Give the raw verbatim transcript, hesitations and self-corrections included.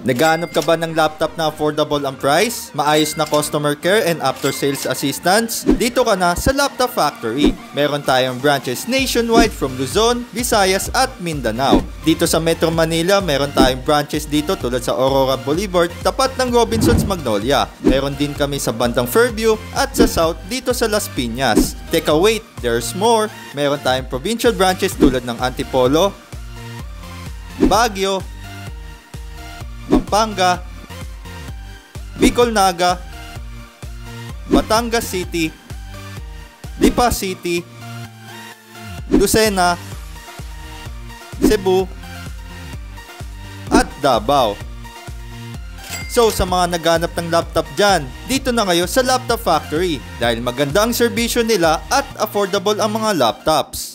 Naghahanap ka ba ng laptop na affordable ang price, maayos na customer care and after sales assistance? Dito ka na sa Laptop Factory. Meron tayong branches nationwide from Luzon, Visayas at Mindanao. Dito sa Metro Manila, meron tayong branches dito tulad sa Aurora Boulevard, tapat ng Robinsons Magnolia. Meron din kami sa bandang Fairview at sa South dito sa Las Piñas. Teka wait, there's more. Meron tayong provincial branches tulad ng Antipolo, Baguio, Pampanga, Bicol Naga, Batangas City, Lipa City, Lucena, Cebu, at Davao. So sa mga naghanap ng laptop dyan, dito na kayo sa Laptop Factory dahil maganda ang serbisyo nila at affordable ang mga laptops.